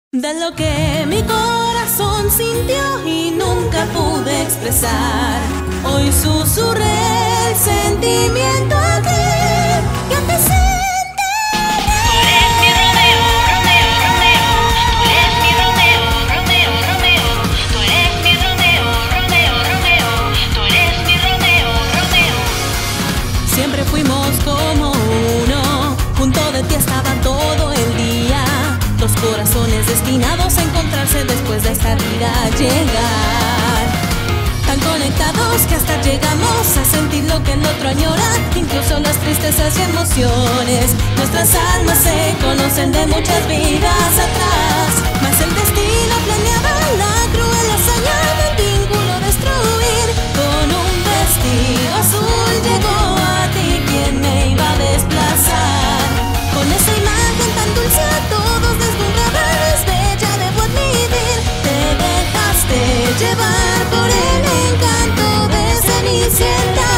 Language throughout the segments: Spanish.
De lo que mi corazón sintió y nunca pude expresar, hoy susurré el sentimiento que antes sentí. Tú eres mi Romeo, Romeo, Romeo. Tú eres mi Romeo, Romeo, Romeo. Tú eres mi Romeo, Romeo, Romeo. Tú eres mi Romeo, Romeo. Siempre fuimos como uno, junto de ti estaba todo el día. Dos corazones destinados a encontrarse después de esta vida llegar. Tan conectados que hasta llegamos a sentir lo que el otro añora, incluso las tristezas y emociones. Nuestras almas se conocen de muchas vidas atrás, mas el destino planeaba la cruel hazaña del vínculo destruir. Con un vestido azul llegó a ti quien me iba a desplazar. Con esa imagen tan dulce a todos deslumbraba, es bella, debo admitir. Te dejaste llevar por el encanto de Cenicienta.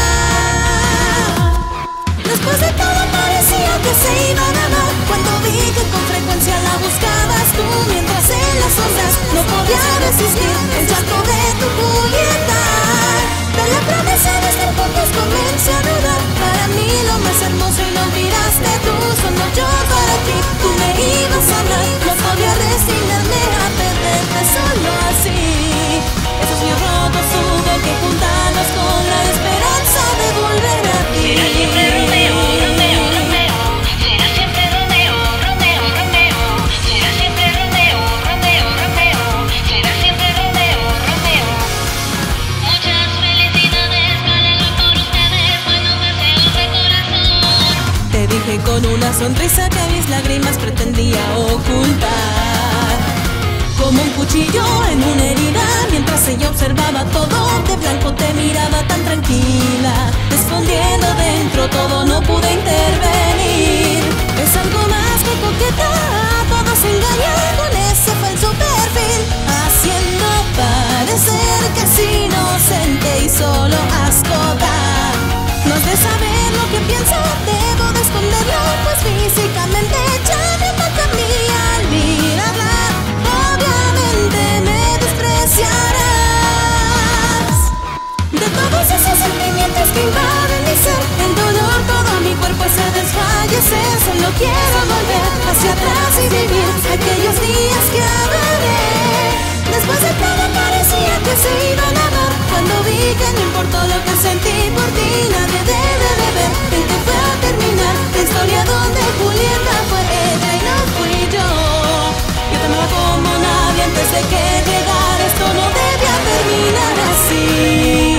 Después de todo parecía que se iban a amar, cuando vi que con frecuencia la buscabas tú, mientras en las sombras no podía resistir el llanto de tu Julieta. De la promesa de estar juntos comencé a dudar. Para mí lo más hermoso y lo olvidaste tú, solo yo para ti. Tú me ibas a amar, no podía resignarme a perderte solo así. Esos míos rotos hubo que juntarlos con la esperanza de volver a ti. Será siempre Romeo, Romeo, Romeo. Será siempre Romeo, Romeo, Romeo. Será siempre Romeo, Romeo, Romeo. Será siempre Romeo, Romeo. Muchas felicidades, me alegro por ustedes, buenos deseos de corazón. Te dije con una sonrisa que mis lágrimas pretendía ocultar, como un cuchillo en una herida. Mientras ella observaba todo de blanco, te miraba tan tranquila, escondiendo dentro todo, no pude intervenir. Es algo más que coqueta, a todos engaña con ese falso perfil, haciendo parecer que es inocente y solo asco da. No has de saber lo que pienso, debo de esconderlo, pues físicamente ya me mata a mí al mirarla. Obviamente me despreciarás. De todos esos sentimientos que invaden mi ser, el dolor todo mi cuerpo hace desfallecer. Solo quiero volver hacia atrás y vivir aquellos días que adoré. Después de todo parecía que se iban a dar, cuando vi que no importó lo que sentí por ti. Nadie debe de ver en que fue a terminar la historia donde Julieta fue ella y no fui yo. Yo te amaba como nadie antes de que llegara, esto no debía terminar así.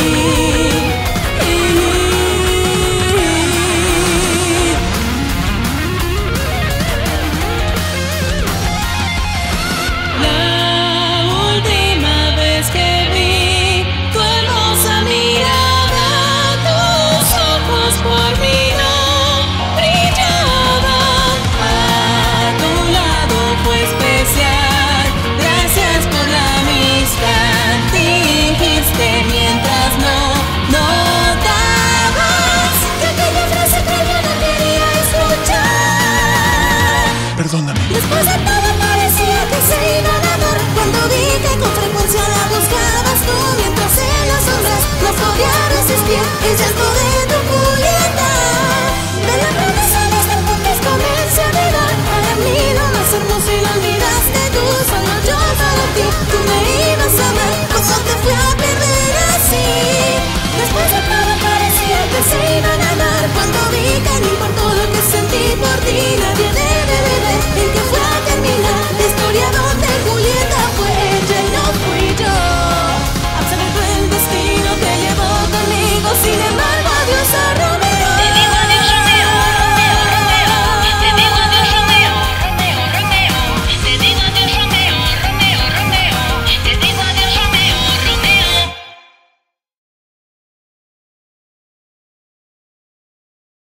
Después de todo parecía que se iban a dar, cuando vi que con frecuencia la buscabas tú, mientras en las sombras no podía resistir el llanto de tu